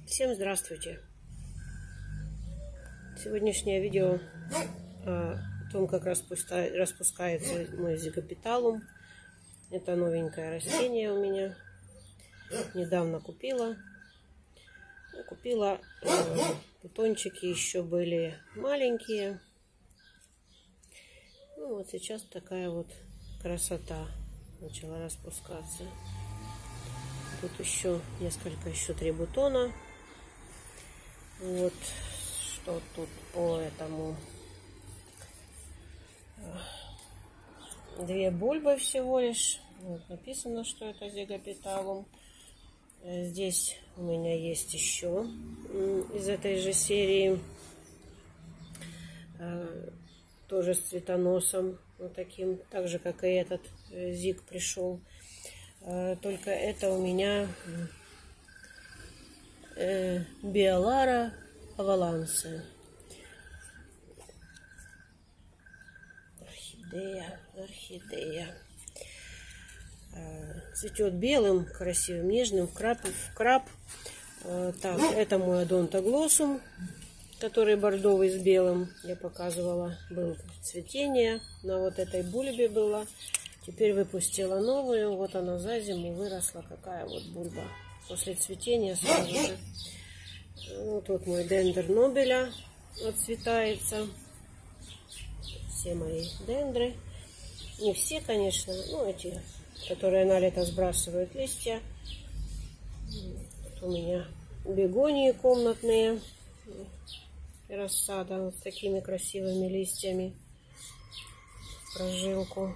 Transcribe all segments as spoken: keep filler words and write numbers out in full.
Всем здравствуйте! Сегодняшнее видео о том, как распускается мой зигопиталум. Это новенькое растение у меня. Недавно купила. Купила э, бутончики еще были маленькие. Ну вот сейчас такая вот красота начала распускаться. Тут еще несколько, еще три бутона. Вот что тут по этому. Две бульбы всего лишь. Вот написано, что это зигопиталум. Здесь у меня есть еще из этой же серии. Тоже с цветоносом. Вот таким. Так же, как и этот зиг пришел. Только это у меня Биолара Аваланса. Орхидея, орхидея. Цветет белым, красивым, нежным, в краб. В краб. Так, это мой Одонтоглоссум, который бордовый с белым. Я показывала, было цветение. На вот этой бульбе было. Теперь выпустила новую. Вот она за зиму выросла. Какая вот бульба. После цветения сразу же. Вот тут мой дендер Нобеля отцветается. Все мои дендры. Не все, конечно. Ну, эти, которые на лето сбрасывают листья. Тут у меня бегонии комнатные. Рассада вот с такими красивыми листьями. Прожилку.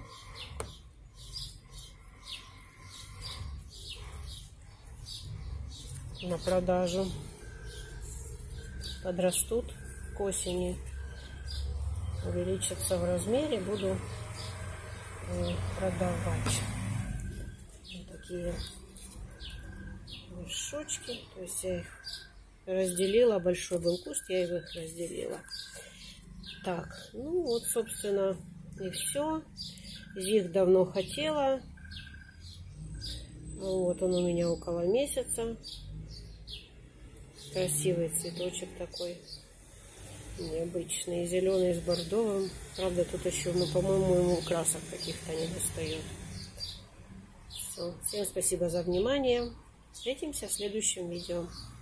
На продажу. Подрастут к осени, увеличатся в размере, буду продавать. Вот такие вершочки. То есть я их разделила, большой был куст, я их разделила. Так, ну вот, собственно, и все. Зиг давно хотела. Вот он у меня около месяца. Красивый цветочек такой. Необычный. Зеленый с бордовым. Правда, тут еще, ну, по-моему, ему красок каких-то не достает. Все. Всем спасибо за внимание. Встретимся в следующем видео.